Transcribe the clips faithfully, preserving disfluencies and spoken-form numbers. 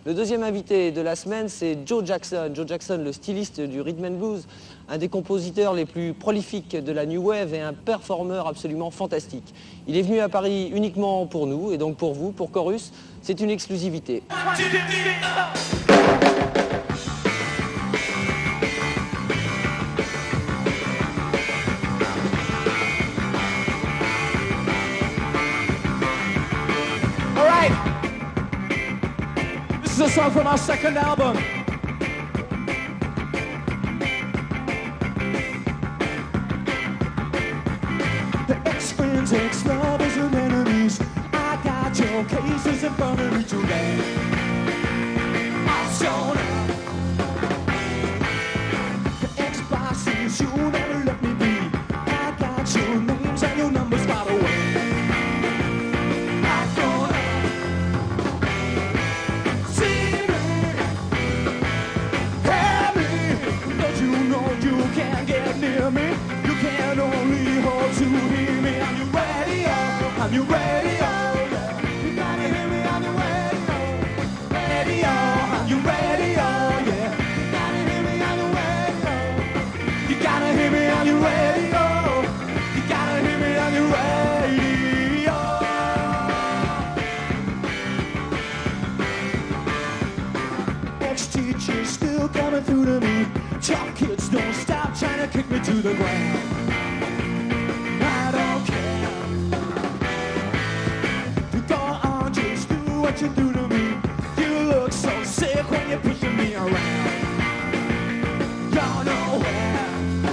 Le deuxième invité de la semaine, c'est Joe Jackson. Joe Jackson, le styliste du rhythm and blues, un des compositeurs les plus prolifiques de la New Wave et un performeur absolument fantastique. Il est venu à Paris uniquement pour nous, et donc pour vous, pour Chorus, c'est une exclusivité. This is a song from our second album. The ex-friends, ex-lovers and enemies, I got your cases in front of me today. I've shown up. The ex-bosses, you never let me be. I got your names and your numbers by the way. On your radio, yeah. You gotta hear me on your radio. Radio, on your radio, yeah. You gotta hear me on your radio. You gotta hear me on your radio. You gotta hear me on your radio. Ex-teachers still coming through to me. Tough kids don't stop trying to kick me to the ground. I don't care. What you do to me, you look so sick when you're pushing me around. You're nowhere.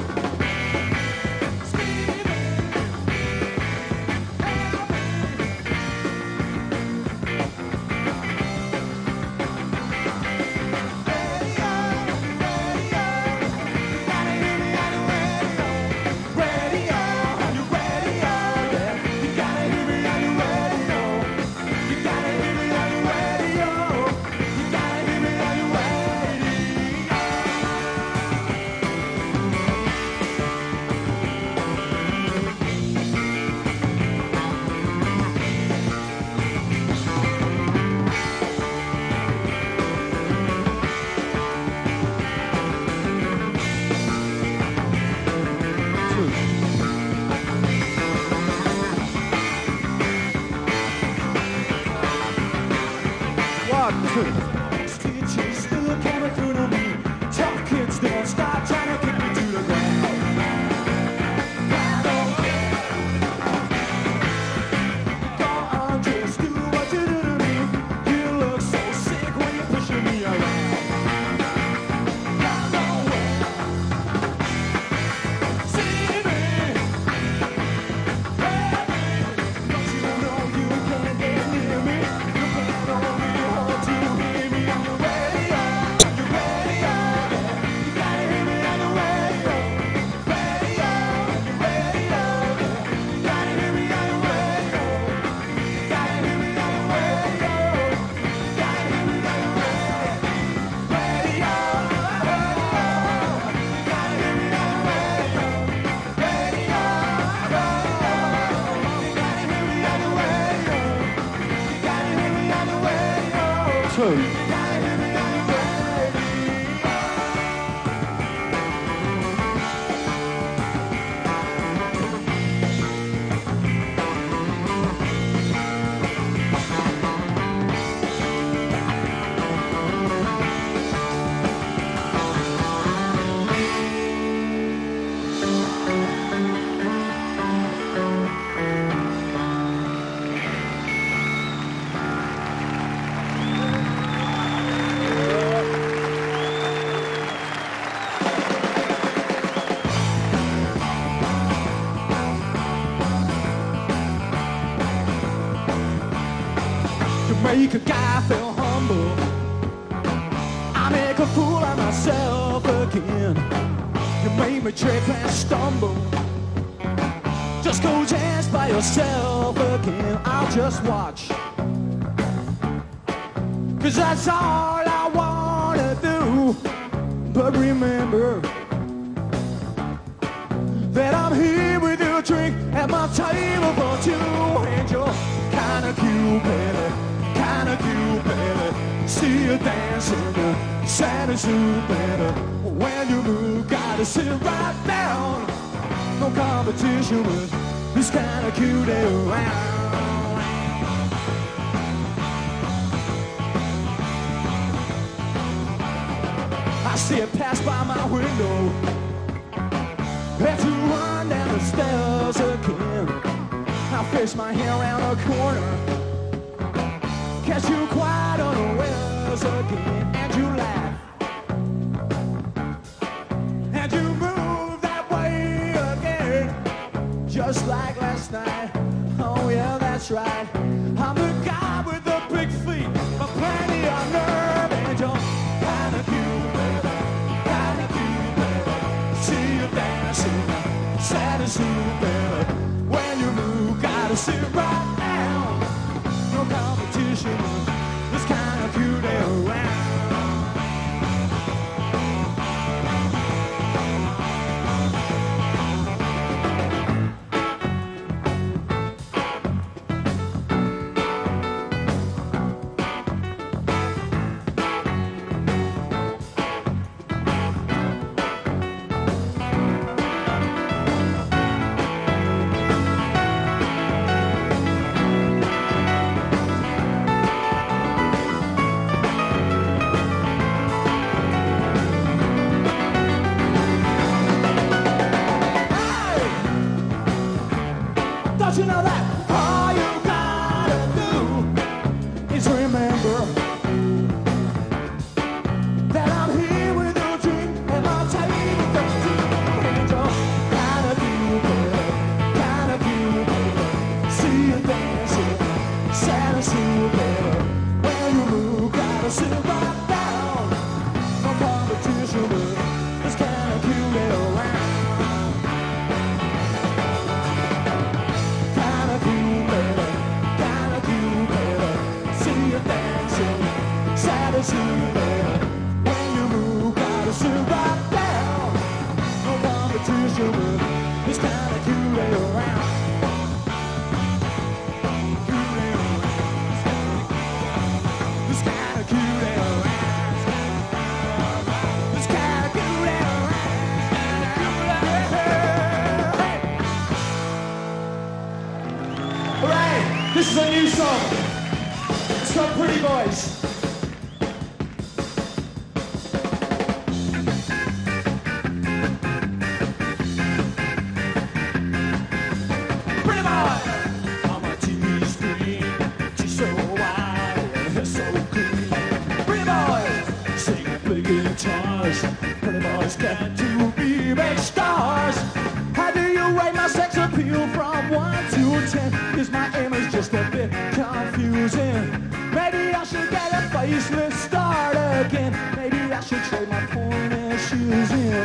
Teachers still coming through to me. Tough kids don't stop trying to kick me to the ground. I don't care. Go on, just do what you do to me. You look so sick when you're pushing me around. I know where. See me, hear me. Don't you know you can't get near me? You can't only hold to hear me on the radio. On your radio, yeah. You gotta hear me on the radio. Radio, on your radio, yeah. You gotta hear me on the radio. You gotta hear me on the radio. You gotta hear me on the radio. Radio, radio. You gotta hear me on the radio. Radio, radio. You gotta hear me on the radio. You gotta hear me on the radio. Two. You gotta hear me on the radio. To make a guy feel humble, I make a fool of myself again. You made me trip and stumble. Just go dance by yourself again. I'll just watch, 'cause that's all I wanna do. But remember that I'm here with you, drink at my table for two, and you're kinda cute, baby, kinda cute, baby. See you dancing, sad and stupid. When you move, gotta sit right down. No competition with this kind of cutie around. I see it pass by my window. Had to run down the stairs again. I face my hair around the corner. Catch you quite unawares again. And you laugh. And you move that way again. Just like last night. Oh yeah, that's right. I'm the guy with the big feet, but plenty of nerve. And you're kinda cute, baby. Kinda cute, baby. See you dancing, sad and stupid. When you move, gotta sit right down. No competition, this kind of cutie around. Don't you know that all you gotta do is remember that I'm here with a drink and I'll take the deep. And you're kinda cute, baby, kinda cute, baby. See you dancing, sad and stupid. When you move, gotta sit right down. No competition with this kind of cutie around. When you move, gotta sit right down. No competition with this kind of cutie around. Cutie around. This kind of cutie around. This kind of cutie around. Alright, this is a new song. It's called Pretty Boys. Pretty boys get to be big stars. How do you rate my sex appeal from one to ten? Cause my aim is just a bit confusing. Maybe I should get a facelift, start again. Maybe I should trade my pointy shoes in.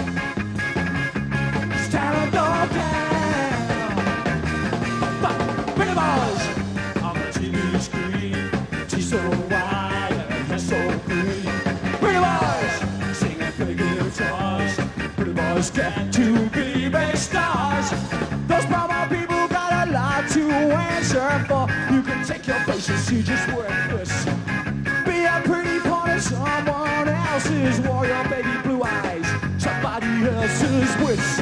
It's talent don't count. But pretty boys on the T V screen, she's so wide and so green. Pretty boys singing big guitars. Pretty boys get to be big stars. Those promo people got a lot to answer for. You can take your patience, you just work this. Be a pretty part of someone else's war. Your baby blue eyes, somebody else's wits.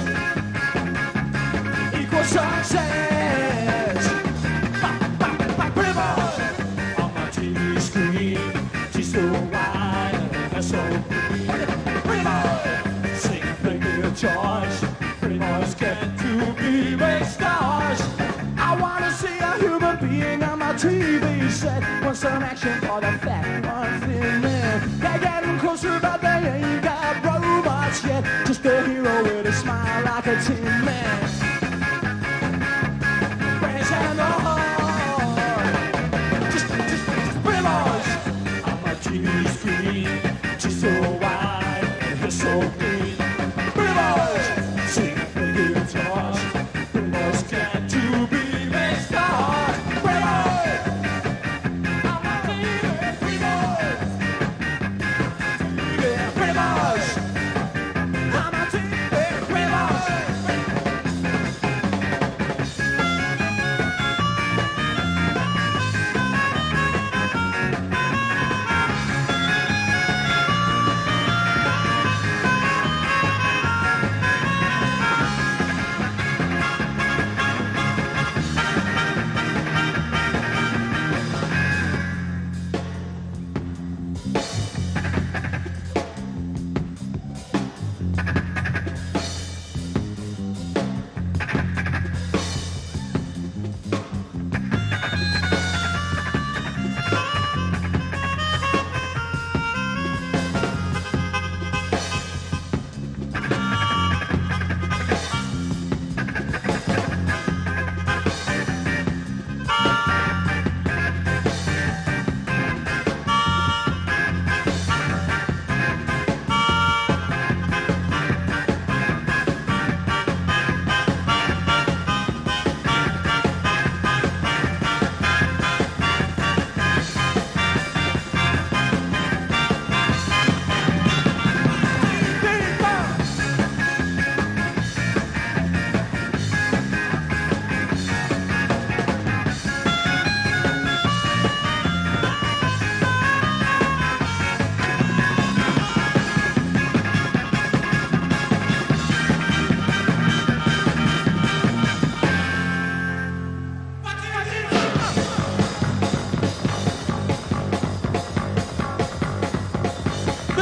Equal success. Pretty boys on my T V screen, she's so wide and so green. Pretty boys singing big guitars. Pretty boys get to be big stars. I wanna see a human being on my T V set. Want some action for the fat one thin man. They're getting closer but they ain't got robots yet. Just a hero with a smile like a tin man. Friends and the heart. Just, just, just pretty boys on my T V screen. She's so wide and so green. Pretty boys singing big guitars. Pretty boys get to be big stars. Pretty boys on my T V. Pretty boys.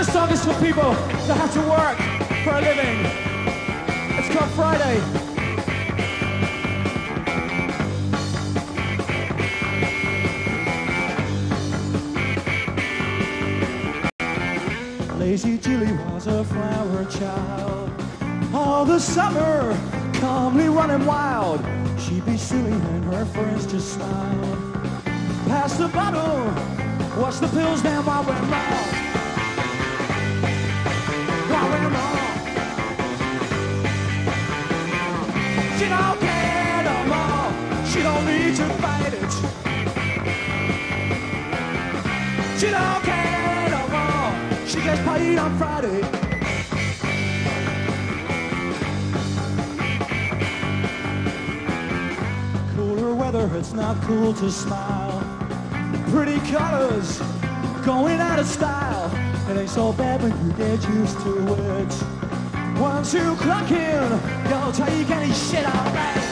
This song is for people that have to work for a living. It's called Friday. Lazy Julie was a flower child. All the summer, calmly running wild. She'd be silly and her friends just smiled. Pass the bottle, watch the pills down while we're wrong. While we're wrong. She don't care no more. She don't need to fight it. She don't care no more. She gets paid on Friday. Cooler weather, it's not cool to smile. Pretty colors, going out of style. It ain't so bad when you get used to it. Once you clock in, you'll take any shit alright.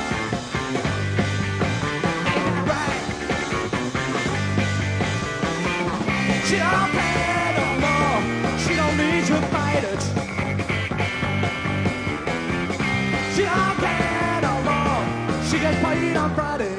Right. She don't care no more. She don't need to fight it. She don't care no more. She gets paid on Friday.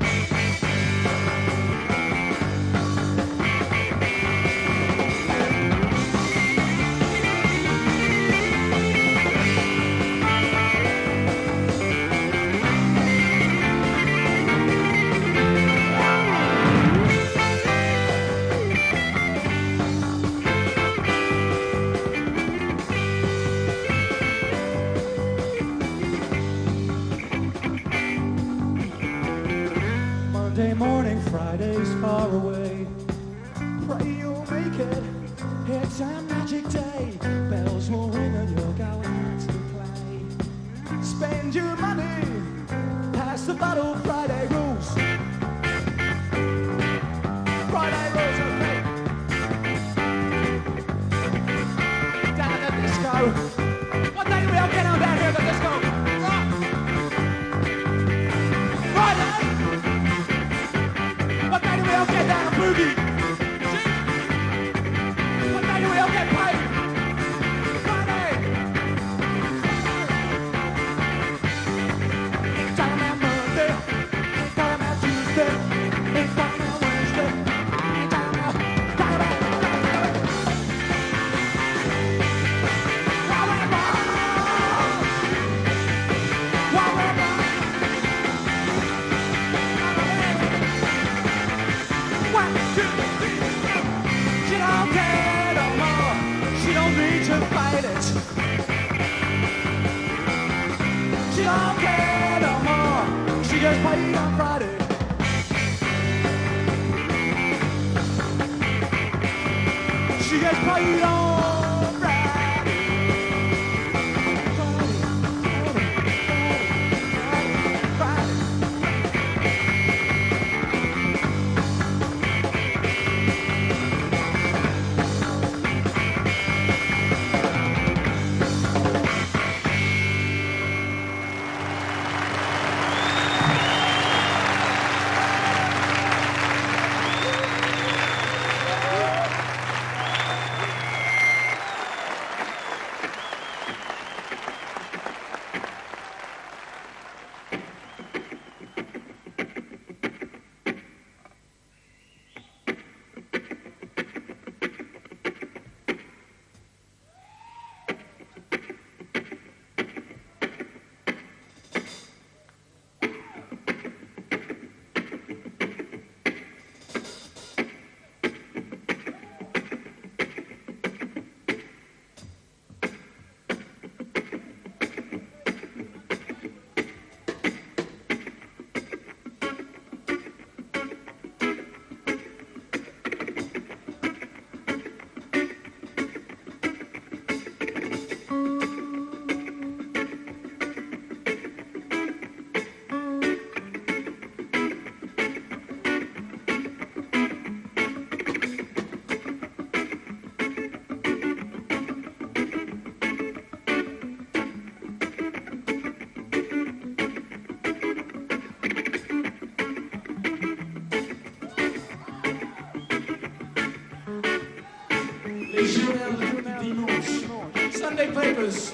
Monday morning, Friday's far away. Pray you'll make it. It's a magic day. Bells will ring and you'll go out to play. Spend your money. Pass the bottle. Friday rules. Friday rules, okay. Down at the disco. What day do we all get on down here at the disco? Rock. Friday. What day do we all get down a boogie? What day do we all get paid? Friday! Ain't talking about Monday, ain't talking about Tuesday, ain't talking about Wednesday, ain't talking about, talking about, talking about. While we're wrong, while we're wrong, one, two, three, four. She don't care no more. She don't need to fight it. She don't care no more. She gets paid on Friday. She gets paid on Friday. Friday, Friday, Friday. Les journaux du dimanche. Sunday papers.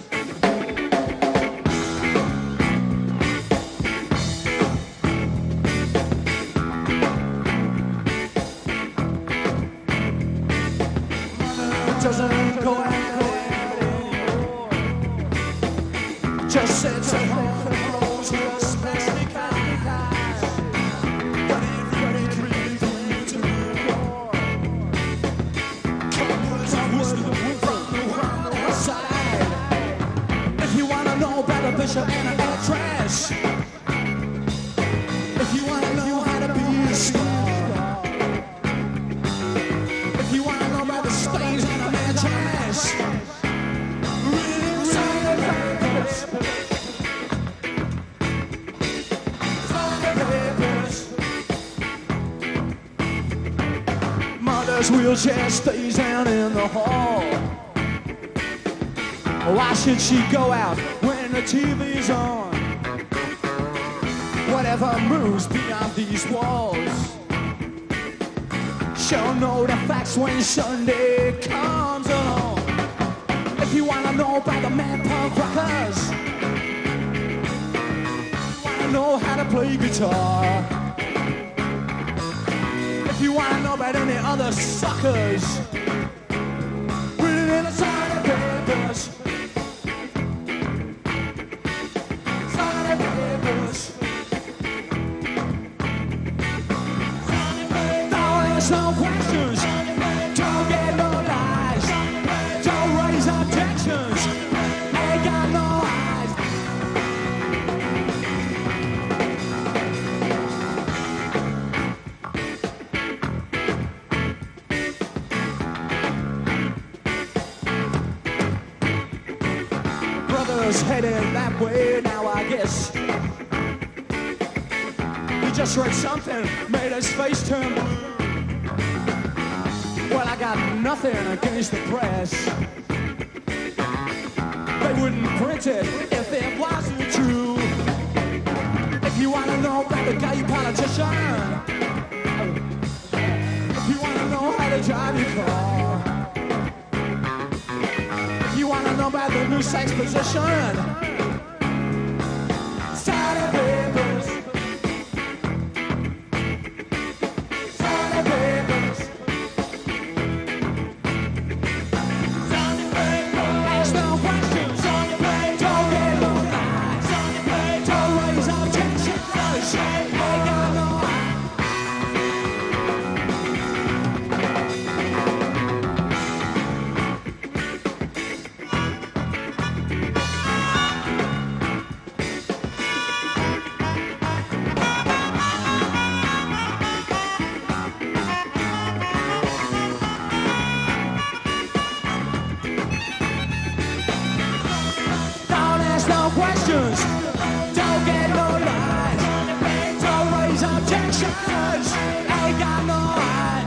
Doesn't go out, just sits at home and rolls her plastic eyes. But everybody's really going to war. Come words of wisdom from the one side. If you wanna know about a bishop and an actress, if you wanna know how to be a star, if you wanna know about the stains on a mattress, read inside the papers. Inside the papers. Mother's wheelchair stays down in the hall. Why should she go out when the T V's on? Whatever moves beyond these walls, she'll know the facts when Sunday comes along. If you wanna know about the man punk rockers, wanna know how to play guitar, if you wanna know about any other suckers, read it in the Sunday papers. Sunday papers. No questions, don't get no lies, don't raise objections, ain't got no eyes. Brothers headed that way now, I guess. He just read something, made his face turn blue. Well, I got nothing against the press. They wouldn't print it if it wasn't true. If you wanna know about the gay politician, if you wanna know how to drive your car, if you wanna know about the new sex position, Sunday papers. Sunday papers. Ask no questions, don't get no lies, don't raise objections, ain't got no questions, don't get no lies, don't raise objections, ain't got no right.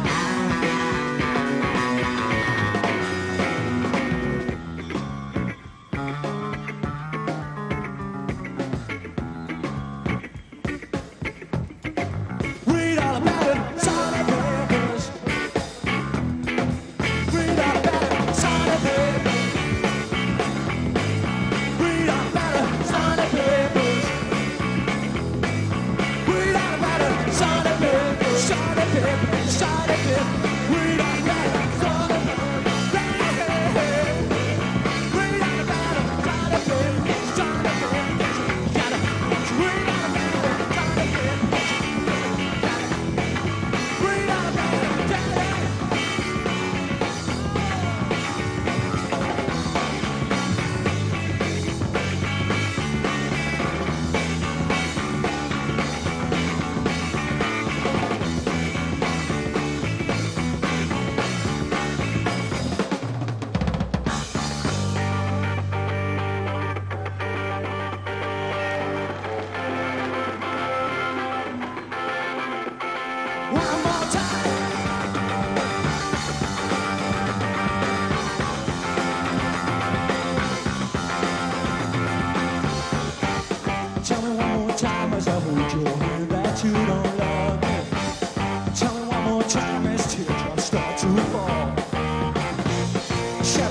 Read all about it, Sunday papers. Read all about it, Sunday papers. Read all about it, Sunday papers.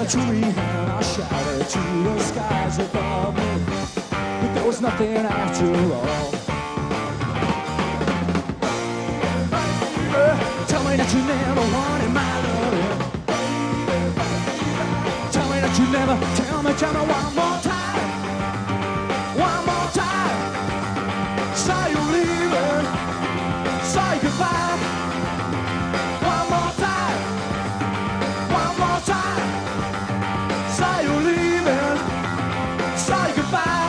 it to me and I shouted to the skies above me, but there was nothing after all. Tell me that you never wanted my love. Tell me that you never, tell me, tell me one more time. One more time. Say you're leaving, say goodbye. One more time, one more time. Say you're leaving, say goodbye.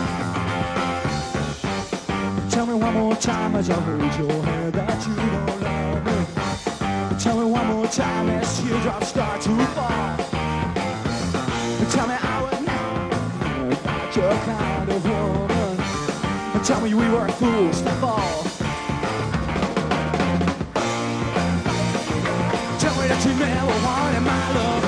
Tell me one more time as I hold your hand that you don't love me. Tell me one more time as teardrops start to fall. Tell me I would never not your kind of woman. Tell me we were fools to fall. Tell me that you never wanted my love.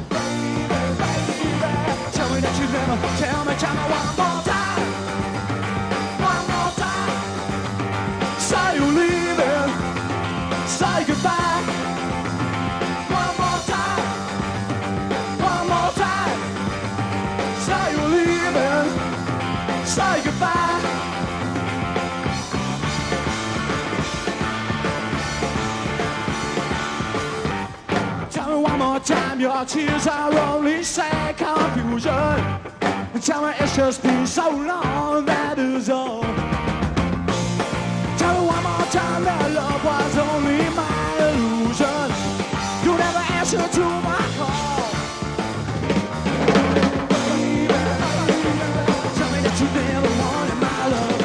Tell me that you never, tell me, tell me one more time. One more time. Say you're leaving, say goodbye. One more time, one more time. Say you're leaving, say goodbye. Tell me one more time, your tears are only sad confusion. Tell me it's just been so long, that is all. Tell me one more time that love was only my illusion. You never answer to my call. Tell me that you never wanted my love.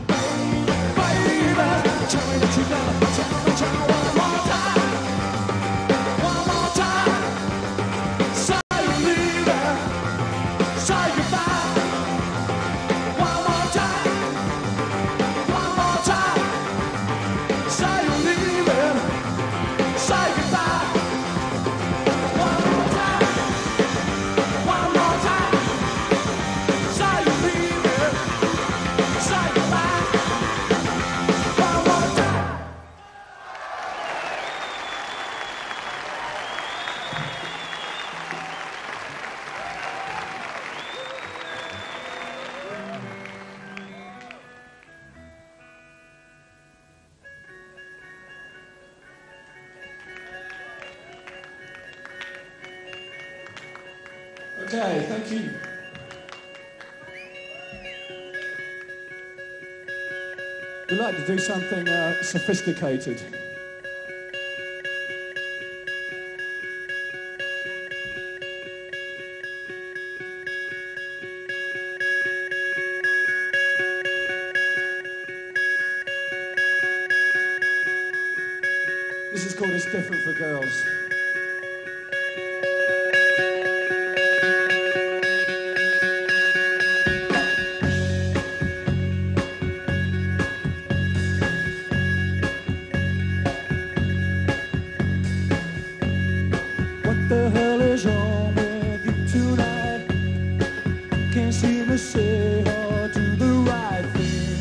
Baby, tell me that you never, tell me, tell me one more time. One more time. Say you're leaving, say goodbye. One more time, one more time. Say you're leaving, say goodbye. One more time, one more time. Say you're leaving, say goodbye. One more time. Okay, thank you. We'd like to do something uh, sophisticated. This is called It's Different for Girls. What the hell is wrong with you tonight? Can't seem to say or do the right thing.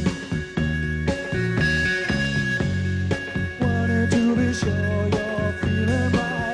Wanted to be sure you're feeling right.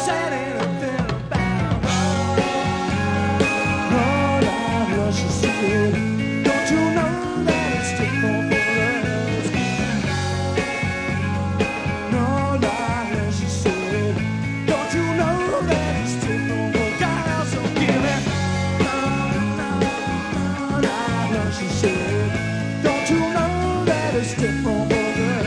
said anything about no love, she said. Don't you know that it's different for us? No love, she said. Don't you know that it's different for girls? So give it. No, no, no love, she said. Don't you know that it's different for girls?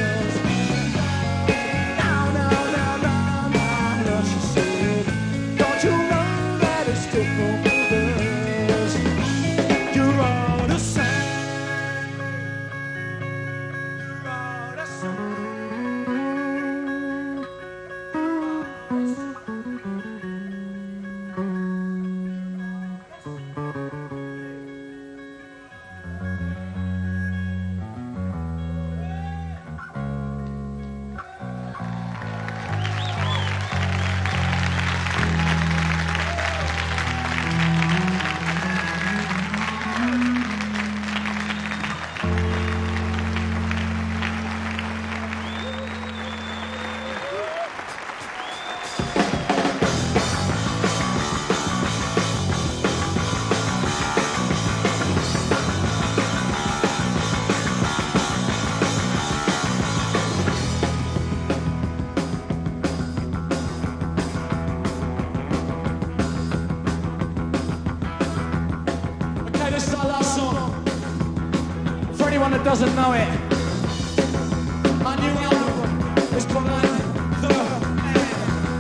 This is our last song. For anyone that doesn't know it, my new album is called Like the End.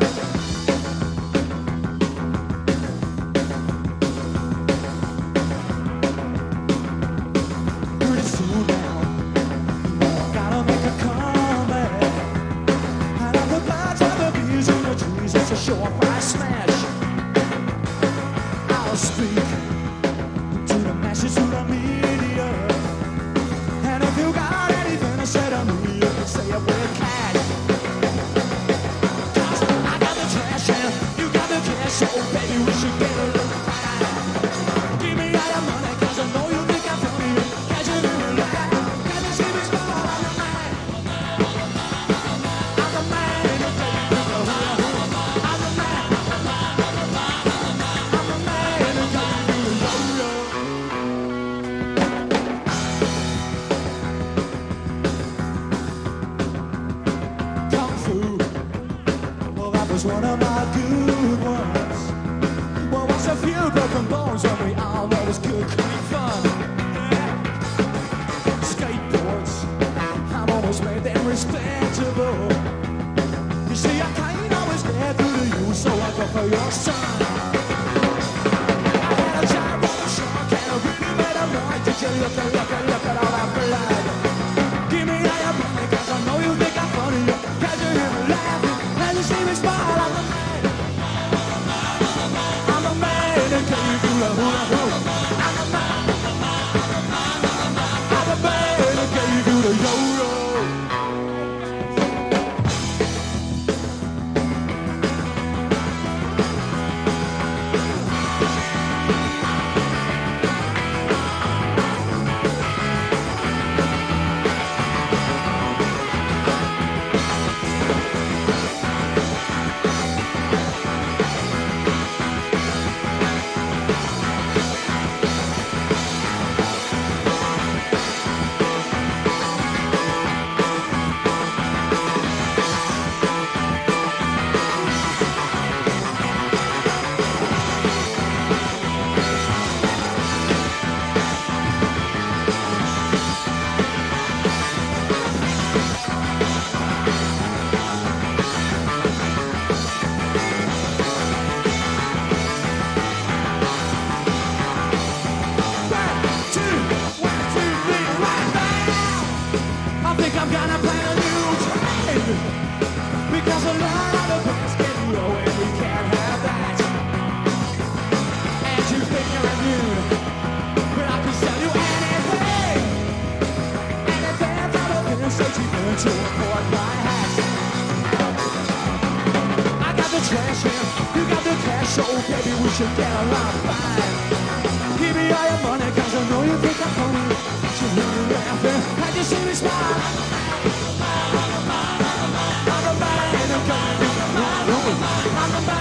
Pretty soon now, gotta make a comeback. Out of the birds and the bees and the trees, it's a surefire smash. I'll speak to the media, and if you got anything to say to me, you can say it with cash. 'Cause I got the trash and you got the cash, so baby we should get a little fine. Give me all your money 'cause I know you think I'm funny. Can't you do it like can't you see me smile? I'm the man, I'm the man in the day. I'm the man, I'm the man in the day. One of my good ones. Well, what's a few broken bones when we all know it's good, clean fun? Yeah. Skateboards, I've always made them respectable. You see, I can't always get through to you, so I go for your son. I had a giant roller shark and I really made a ride. Did you look at, look at, look at all that blood? Give me all your money, 'cause I know you think I'm funny. Can't you hear me laughing? Can't you see me smile? I'm gonna plan a new trend, because a lot of the past get low and we can't have that. And you think you're immune, but I can sell you anything. Anything out of innocence, even to afford my hat. I got the trash here, you got the cash, so baby we should get along fine. Give me all your money, 'cause I know you think I'm funny. You hear me laughing, and you see me smile. I'm the man, I'm the man.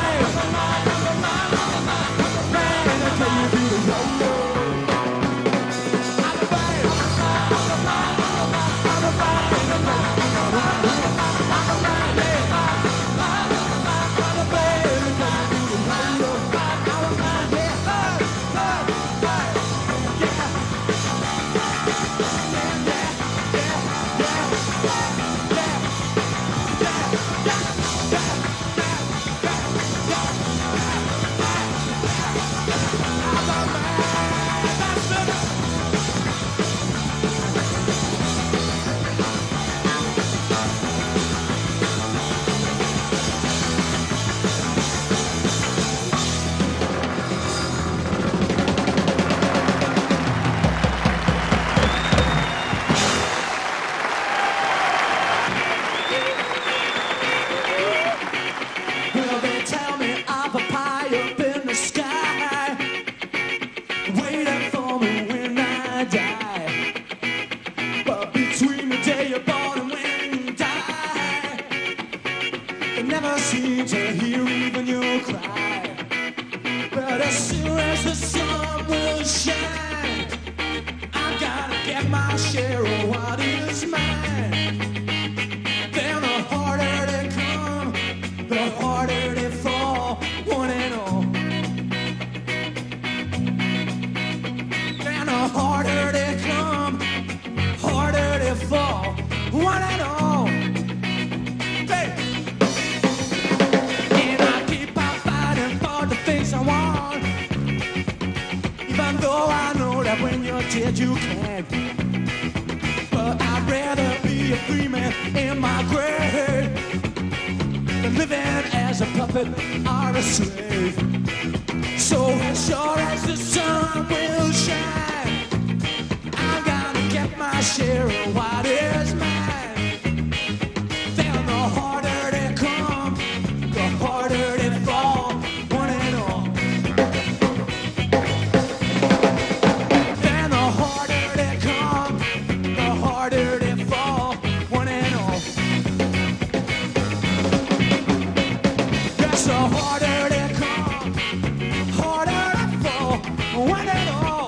seem to hear even your cry. But as soon as the sun will shine, I gotta get my share of what is mine. Then the harder they come, the harder they fall, one and all. Then the harder they come, harder they fall, one and all. Hey. And I keep on fighting for the things I want, even though I know that when you're dead you can't. But I'd rather be a free man in my grave than living as a puppet or a slave. So as sure as the sun will shine, I'm gonna get my share of what is mine. Then the harder they come, the harder they fall, one and all. Then the harder they come, the harder they fall, one and all. Yes, the harder they come, harder they fall, one and all.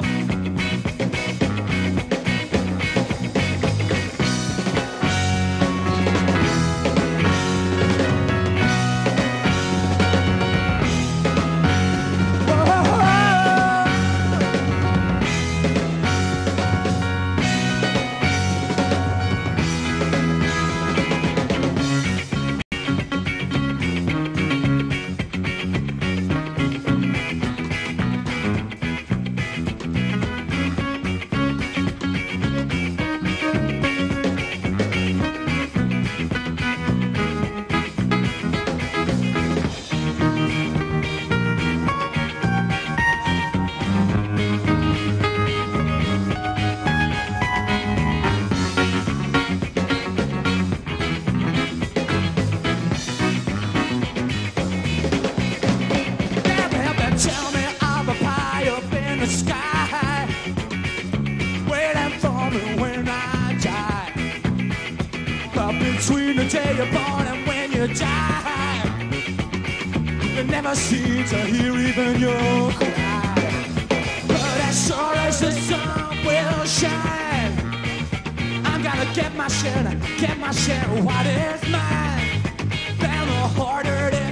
Tell me of a pie up in the sky, waiting for me when I die. But between the day you're born and when you die, you never seem to hear even your cry. But as sure as the sun will shine, I'm gonna get my share, get my share of what is mine. Then the harder it is,